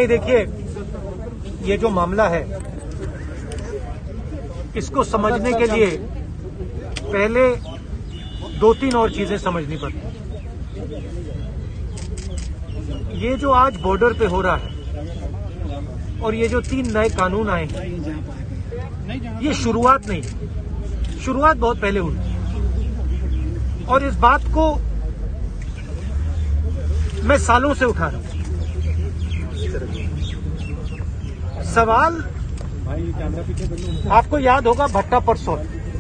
नहीं, देखिए ये जो मामला है इसको समझने के लिए पहले 2-3 और चीजें समझनी पड़ती। ये जो आज बॉर्डर पे हो रहा है और ये जो 3 नए कानून आए हैं, ये शुरुआत नहीं, शुरुआत बहुत पहले हुई और इस बात को मैं सालों से उठा रहा हूं। सवाल आपको याद होगा भट्टा परसोल,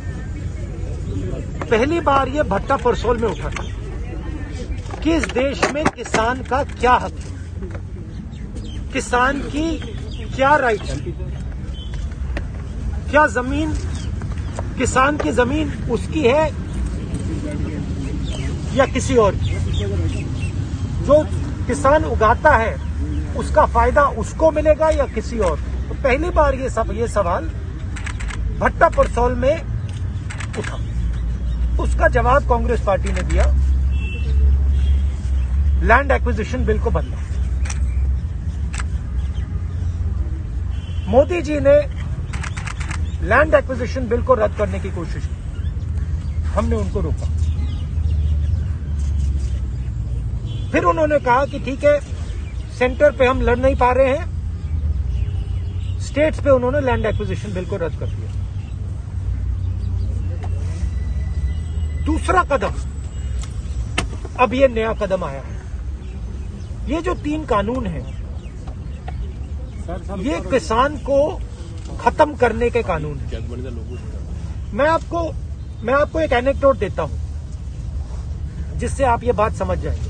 पहली बार ये भट्टा परसोल में उठा था कि इस देश में किसान का क्या हक है, किसान की क्या राइट है, क्या जमीन, किसान की जमीन उसकी है या किसी और की, जो किसान उगाता है उसका फायदा उसको मिलेगा या किसी और। तो पहली बार ये सवाल भट्टा परसौल में उठा। उसका जवाब कांग्रेस पार्टी ने दिया, लैंड एक्विजिशन बिल को बदला। मोदी जी ने लैंड एक्विजिशन बिल को रद्द करने की कोशिश की, हमने उनको रोका। फिर उन्होंने कहा कि ठीक है, सेंटर पे हम लड़ नहीं पा रहे हैं, स्टेट्स पे उन्होंने लैंड एक्विजिशन बिल को रद्द कर दिया। दूसरा कदम, अब ये नया कदम आया है, ये जो 3 कानून हैं ये किसान को खत्म करने के कानून हैं। मैं आपको एक एनेक्डोट देता हूं जिससे आप ये बात समझ जाएंगे।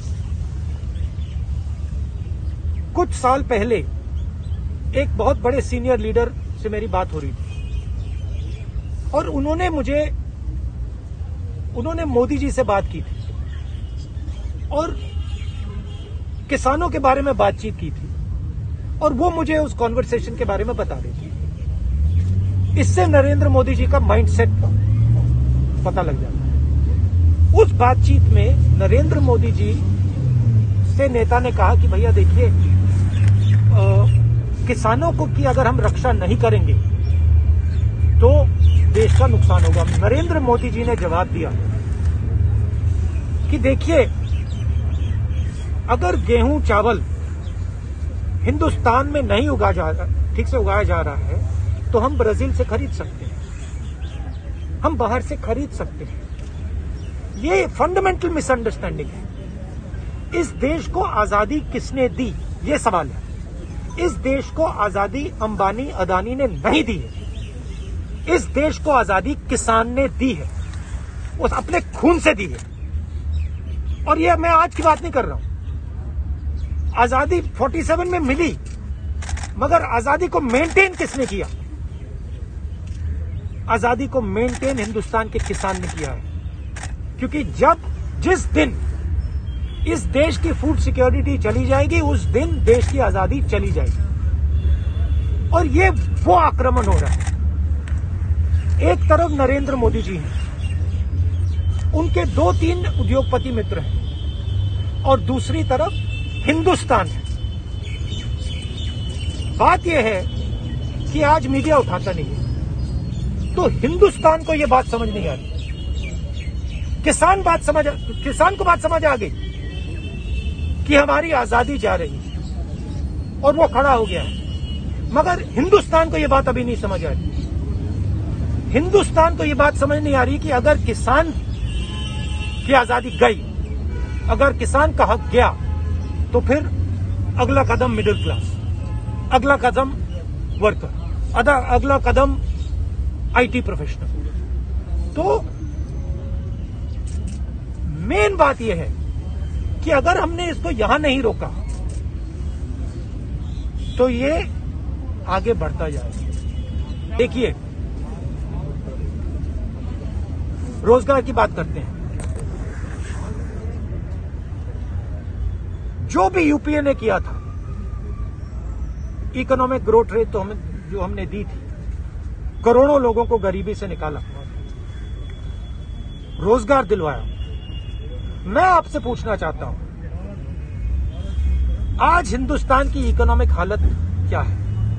कुछ साल पहले एक बहुत बड़े सीनियर लीडर से मेरी बात हो रही थी और उन्होंने मोदी जी से बात की थी और किसानों के बारे में बातचीत की थी और वो मुझे उस कॉन्वर्सेशन के बारे में बता रही थी। इससे नरेंद्र मोदी जी का माइंडसेट पता लग जाता है। उस बातचीत में नरेंद्र मोदी जी से नेता ने कहा कि भैया देखिए, किसानों को की अगर हम रक्षा नहीं करेंगे तो देश का नुकसान होगा। नरेंद्र मोदी जी ने जवाब दिया कि देखिए, अगर गेहूं चावल हिंदुस्तान में नहीं ठीक से उगाया जा रहा है तो हम ब्राजील से खरीद सकते हैं, हम बाहर से खरीद सकते हैं। ये फंडामेंटल मिसअंडरस्टैंडिंग है। इस देश को आजादी किसने दी, ये सवाल है। इस देश को आजादी अंबानी अदानी ने नहीं दी है, इस देश को आजादी किसान ने दी है, वो अपने खून से दी है। और ये मैं आज की बात नहीं कर रहा हूं। आजादी 47 में मिली, मगर आजादी को मेंटेन किसने किया? आजादी को मेंटेन हिंदुस्तान के किसान ने किया है। क्योंकि जिस दिन इस देश की फूड सिक्योरिटी चली जाएगी, उस दिन देश की आजादी चली जाएगी। और ये वो आक्रमण हो रहा है। एक तरफ नरेंद्र मोदी जी हैं, उनके 2-3 उद्योगपति मित्र हैं और दूसरी तरफ हिंदुस्तान है। बात यह है कि आज मीडिया उठाता नहीं है, तो हिंदुस्तान को यह बात समझ नहीं आ रही। किसान को बात समझ आ गई कि हमारी आजादी जा रही है और वो खड़ा हो गया है, मगर हिंदुस्तान को यह बात अभी नहीं समझ आ रही। हिंदुस्तान को यह बात समझ नहीं आ रही कि अगर किसान की आजादी गई, अगर किसान का हक गया, तो फिर अगला कदम मिडिल क्लास, अगला कदम वर्कर, अगला कदम आईटी प्रोफेशनल। तो मेन बात यह है कि अगर हमने इसको यहां नहीं रोका तो ये आगे बढ़ता जाएगा। देखिए, रोजगार की बात करते हैं। जो भी यूपीए ने किया था, इकोनॉमिक ग्रोथ रेट तो जो हमने दी थी, करोड़ों लोगों को गरीबी से निकाला, रोजगार दिलवाया। मैं आपसे पूछना चाहता हूं, आज हिंदुस्तान की इकोनॉमिक हालत क्या है?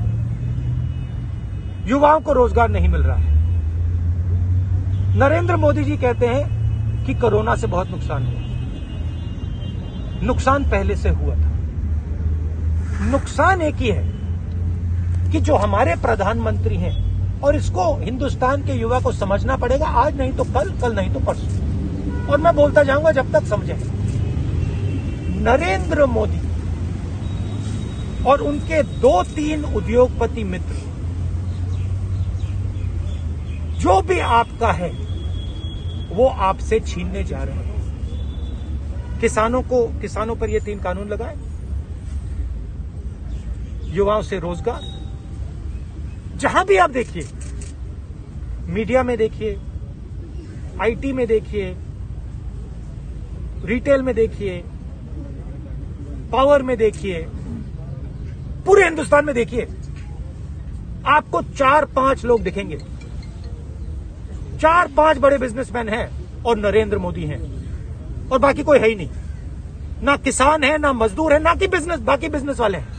युवाओं को रोजगार नहीं मिल रहा है। नरेंद्र मोदी जी कहते हैं कि कोरोना से बहुत नुकसान हुआ। नुकसान पहले से हुआ था। नुकसान एक ही है कि जो हमारे प्रधानमंत्री हैं, और इसको हिंदुस्तान के युवा को समझना पड़ेगा, आज नहीं तो कल, कल नहीं तो परसों, और मैं बोलता जाऊंगा जब तक समझें। नरेंद्र मोदी और उनके 2-3 उद्योगपति मित्र, जो भी आपका है वो आपसे छीनने जा रहे हैं। किसानों पर ये 3 कानून लगाए, युवाओं से रोजगार। जहां भी आप देखिए, मीडिया में देखिए, आईटी में देखिए, रिटेल में देखिए, पावर में देखिए, पूरे हिंदुस्तान में देखिए, आपको 4-5 लोग दिखेंगे। 4-5 बड़े बिजनेसमैन हैं और नरेंद्र मोदी हैं, और बाकी कोई है ही नहीं। ना किसान है, ना मजदूर है, ना कि बाकी बिजनेस वाले हैं।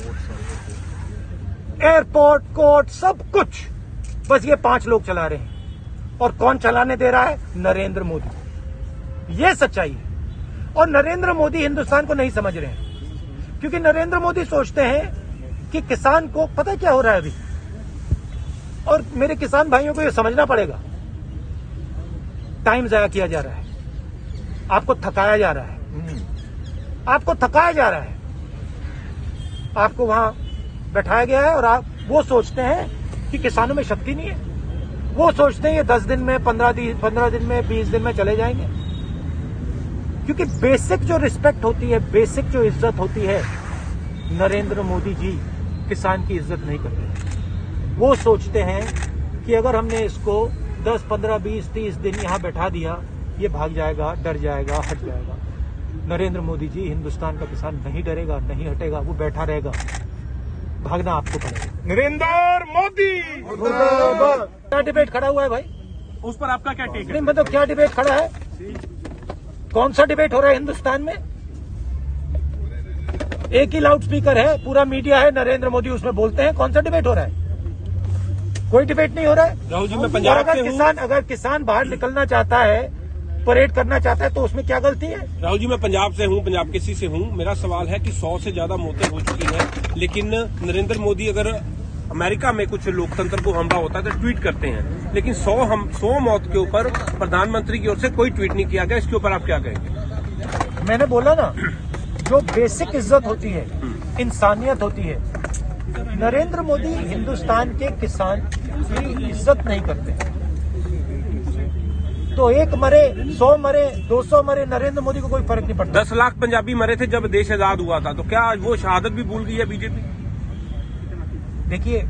एयरपोर्ट, कोर्ट, सब कुछ बस ये 5 लोग चला रहे हैं। और कौन चलाने दे रहा है? नरेंद्र मोदी। ये सच्चाई है। और नरेंद्र मोदी हिंदुस्तान को नहीं समझ रहे हैं, क्योंकि नरेंद्र मोदी सोचते हैं कि किसान को पता क्या हो रहा है अभी, और मेरे किसान भाइयों को ये समझना पड़ेगा, टाइम जाया किया जा रहा है, आपको थकाया जा रहा है, आपको थकाया जा रहा है, आपको वहां बैठाया गया है, और आप वो सोचते हैं कि किसानों में शक्ति नहीं है। वो सोचते हैं ये 10 दिन में, 15 दिन में, 20 दिन में चले जाएंगे। क्योंकि बेसिक जो रिस्पेक्ट होती है, बेसिक जो इज्जत होती है, नरेंद्र मोदी जी किसान की इज्जत नहीं करते। वो सोचते हैं कि अगर हमने इसको 10, 15, 20, 30 दिन यहां बैठा दिया, ये भाग जाएगा, डर जाएगा, हट जाएगा। नरेंद्र मोदी जी, हिंदुस्तान का किसान नहीं डरेगा, नहीं हटेगा, वो बैठा रहेगा। भागना आपको पड़ेगा। नरेंद्र मोदी क्या डिबेट खड़ा हुआ है भाई? उस पर आपका क्या टेक है? नहीं, मतलब क्या डिबेट खड़ा है? कौन सा डिबेट हो रहा है हिंदुस्तान में? एक ही लाउड स्पीकर है, पूरा मीडिया है, नरेंद्र मोदी उसमें बोलते हैं। कौन सा डिबेट हो रहा है? कोई डिबेट नहीं हो रहा है। राहुल जी, मैं पंजाब से हूं। अगर किसान बाहर निकलना चाहता है, परेड करना चाहता है, तो उसमें क्या गलती है? राहुल जी, मैं पंजाब से हूं, पंजाब केसी से हूं। मेरा सवाल है कि 100 से ज्यादा मौतें हो चुकी हैं, लेकिन नरेंद्र मोदी अगर अमेरिका में कुछ लोकतंत्र को हमला होता है तो ट्वीट करते हैं, लेकिन 100 मौत के ऊपर प्रधानमंत्री की ओर से कोई ट्वीट नहीं किया गया। इसके ऊपर आप क्या कहेंगे? मैंने बोला ना, जो बेसिक इज्जत होती है, इंसानियत होती है, नरेंद्र मोदी हिंदुस्तान के किसान की इज्जत नहीं करते। तो 1 मरे, 100 मरे, 200 मरे, नरेंद्र मोदी को कोई फर्क नहीं पड़ता। 10 लाख पंजाबी मरे थे जब देश आजाद हुआ था, तो क्या वो शहादत भी भूल गई है बीजेपी? देखिए,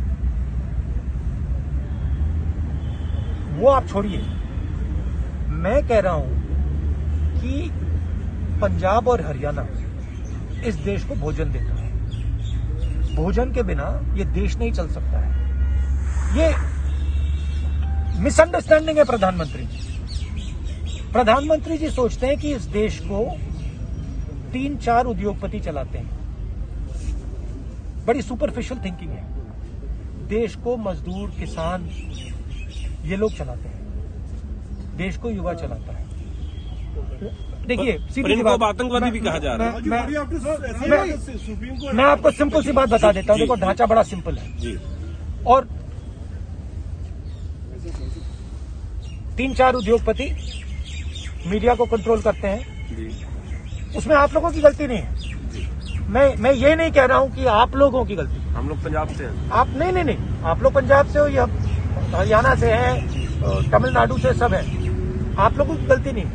वो आप छोड़िए, मैं कह रहा हूं कि पंजाब और हरियाणा इस देश को भोजन देता है। भोजन के बिना ये देश नहीं चल सकता है। ये मिसअंडरस्टैंडिंग है प्रधानमंत्री जी सोचते हैं कि इस देश को 3-4 उद्योगपति चलाते हैं। बड़ी सुपरफिशियल थिंकिंग है। देश को मजदूर, किसान, ये लोग चलाते हैं। देश को युवा चलाता है। देखिए, सीधी सी बात, आतंकवादी भी कहा जा रहा है। मैं आपको सिंपल सी बात बता देता हूं। देखो, ढांचा बड़ा सिंपल है जी। और 3-4 उद्योगपति मीडिया को कंट्रोल करते हैं जी। उसमें आप लोगों की गलती नहीं है। मैं ये नहीं कह रहा हूं कि आप लोगों की गलती। हम लोग पंजाब से हैं। आप नहीं, आप लोग पंजाब से हो या हरियाणा से हैं, तमिलनाडु से, सब है। आप लोगों की गलती नहीं।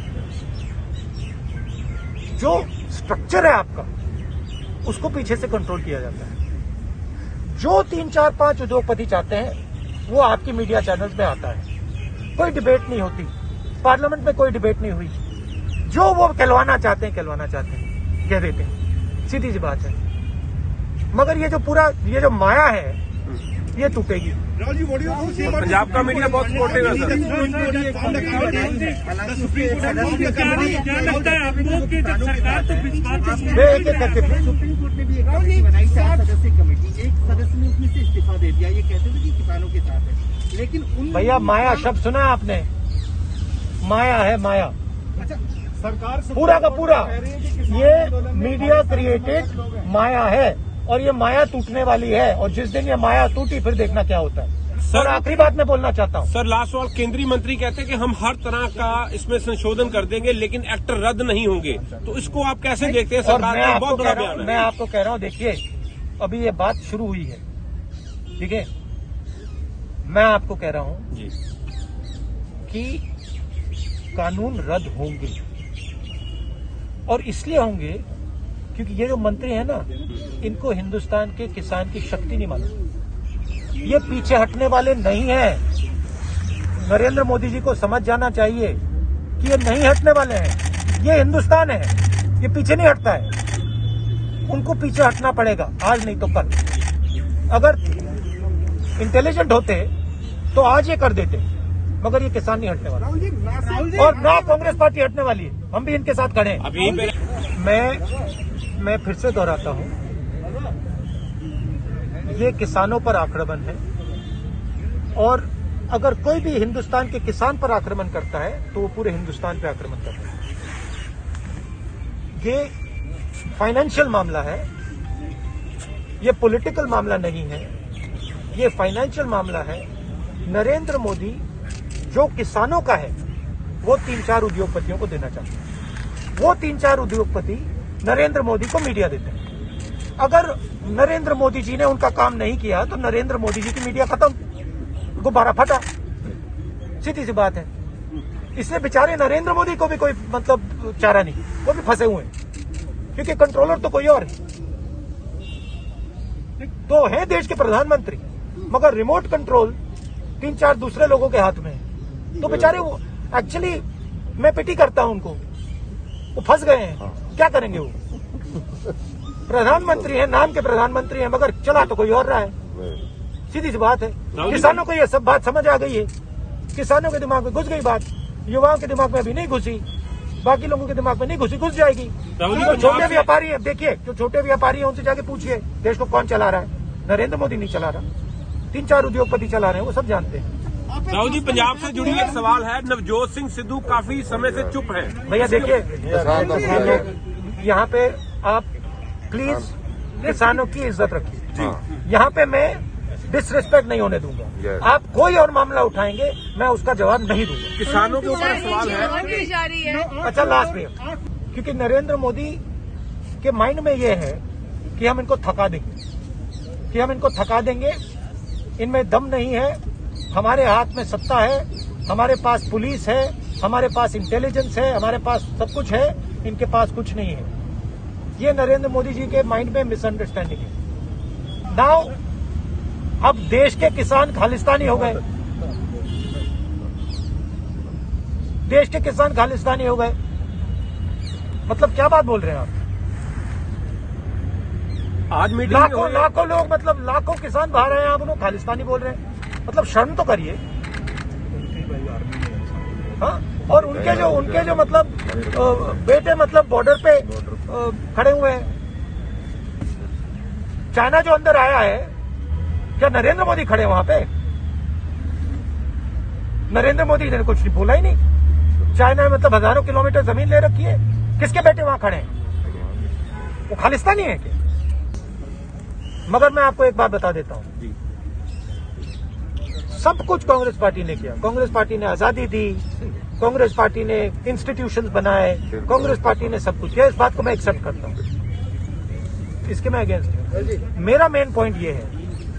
जो स्ट्रक्चर है आपका, उसको पीछे से कंट्रोल किया जाता है। जो 3-4-5 उद्योगपति चाहते हैं, वो आपकी मीडिया चैनल्स में आता है। कोई डिबेट नहीं होती, पार्लियामेंट में कोई डिबेट नहीं हुई। जो वो कहलवाना चाहते हैं कह देते हैं। सीधी सी बात है। मगर ये जो माया है, ये टूटेगी। पंजाब का मीडिया बहुत सपोर्टिव है सर। क्या लगता है आपको कि जब सरकार तो सुप्रीम कोर्ट ने भी एक कमेटी बनाई, 4 सदस्यीय कमेटी, एक सदस्य ने उसमें से इस्तीफा दे दिया। ये कहते थे कि किसानों के साथ है, लेकिन उन भैया माया शब्द सुना है आपने? माया है माया। अच्छा, सरकार पूरा का पूरा ये मीडिया क्रिएटेड माया है और ये माया टूटने वाली है। और जिस दिन ये माया टूटी फिर देखना क्या होता है। सर, और आखिरी बात मैं बोलना चाहता हूँ सर, लास्ट सवाल। केंद्रीय मंत्री कहते हैं कि हम हर तरह का इसमें संशोधन कर देंगे लेकिन एक्टर रद्द नहीं होंगे, तो इसको आप कैसे देखते हैं? और सरकार मैं का आपको बहुत बड़ा कह रहा बयान हूँ, है। मैं आपको कह रहा हूँ, देखिए अभी ये बात शुरू हुई है, ठीक है? मैं आपको कह रहा हूँ जी कि कानून रद्द होंगे और इसलिए होंगे क्योंकि ये जो मंत्री है ना, इनको हिंदुस्तान के किसान की शक्ति नहीं मालूम। ये पीछे हटने वाले नहीं हैं। नरेंद्र मोदी जी को समझ जाना चाहिए कि ये नहीं हटने वाले हैं। ये हिंदुस्तान है, ये पीछे नहीं हटता है। उनको पीछे हटना पड़ेगा, आज नहीं तो कल। अगर इंटेलिजेंट होते तो आज ये कर देते, मगर ये किसान नहीं हटने वाला और ना कांग्रेस पार्टी हटने वाली है। हम भी इनके साथ खड़े हैं। अभी मैं फिर से दोहराता हूं, ये किसानों पर आक्रमण है और अगर कोई भी हिंदुस्तान के किसान पर आक्रमण करता है तो वो पूरे हिंदुस्तान पे आक्रमण करता है। ये फाइनेंशियल मामला है, ये पॉलिटिकल मामला नहीं है, ये फाइनेंशियल मामला है। नरेंद्र मोदी जो किसानों का है वो 3-4 उद्योगपतियों को देना चाहते हैं। वो 3-4 उद्योगपति नरेंद्र मोदी को मीडिया देते हैं। अगर नरेंद्र मोदी जी ने उनका काम नहीं किया तो नरेंद्र मोदी जी की मीडिया खत्म, गुब्बारा फटा, सीधी सी बात है। इसलिए बेचारे नरेंद्र मोदी को भी कोई मतलब चारा नहीं, वो भी फंसे हुए हैं क्योंकि कंट्रोलर तो कोई और है। तो है देश के प्रधानमंत्री, मगर रिमोट कंट्रोल 3-4 दूसरे लोगों के हाथ में है। तो बेचारे वो एक्चुअली मैं पिटी करता हूं उनको, वो फंस गए हैं। क्या करेंगे वो? प्रधानमंत्री है, नाम के प्रधानमंत्री है, मगर चला तो कोई और रहा है। सीधी सी बात है। किसानों को ये सब बात समझ आ गई है, किसानों के दिमाग में घुस गई बात, युवाओं के दिमाग में अभी नहीं घुसी, बाकी लोगों के दिमाग में नहीं घुसी, घुस जाएगी। तो छोटे व्यापारी है, देखिए जो छोटे व्यापारी है उनसे जाके पूछिए देश को कौन चला रहा है। नरेंद्र मोदी नहीं चला रहा, 3-4 उद्योगपति चला रहे हैं, वो सब जानते हैं। राहुल जी, पंजाब से जुड़ी एक सवाल है। नवजोत सिंह सिद्धू काफी समय से चुप है। भैया देखिए, यहाँ पे आप प्लीज किसानों की इज्जत रखिए। यहाँ पे मैं डिसरिस्पेक्ट नहीं होने दूंगा। आप कोई और मामला उठाएंगे, मैं उसका जवाब नहीं दूंगा। किसानों के ऊपर सवाल है। अच्छा लास्ट में, क्योंकि नरेंद्र मोदी के माइंड में ये है कि हम इनको थका देंगे, इनमें दम नहीं है। हमारे हाथ में सत्ता है, हमारे पास पुलिस है, हमारे पास इंटेलिजेंस है, हमारे पास सब कुछ है, इनके पास कुछ नहीं है। ये नरेंद्र मोदी जी के माइंड में मिसअंडरस्टैंडिंग है। नाउ अब देश के किसान खालिस्तानी हो गए, देश के किसान खालिस्तानी हो गए। मतलब क्या बात बोल रहे हैं आप? आज मीटिंग लाखों लोग, मतलब लाखों किसान बाहर आए हैं, आप उन्हें खालिस्तानी बोल रहे हैं। मतलब शर्म तो करिए। हाँ, और उनके जो मतलब बेटे मतलब बॉर्डर पे खड़े हुए हैं। चाइना जो अंदर आया है, क्या नरेंद्र मोदी खड़े वहां पे? नरेंद्र मोदी ने कुछ बोला ही नहीं। चाइना में मतलब हजारों किलोमीटर जमीन ले रखी है, किसके बेटे वहां खड़े हैं? वो खालिस्तानी है क्या? मगर मैं आपको एक बात बता देता हूं, सब कुछ कांग्रेस पार्टी ने किया। कांग्रेस पार्टी ने आजादी दी, कांग्रेस पार्टी ने इंस्टीट्यूशंस बनाए, कांग्रेस पार्टी ने सब कुछ किया। इस बात को मैं एक्सेप्ट करता हूं, इसके मैं अगेंस्ट हूं। मेरा मेन पॉइंट ये है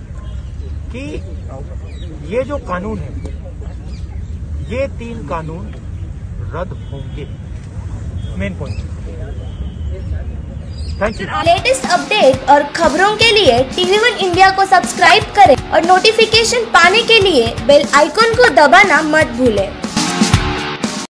कि ये जो कानून है, ये 3 कानून रद्द होंगे। Main point. Thank you. Latest update और खबरों के लिए TV1 इंडिया को सब्सक्राइब करें और नोटिफिकेशन पाने के लिए बेल आइकॉन को दबाना मत भूलें।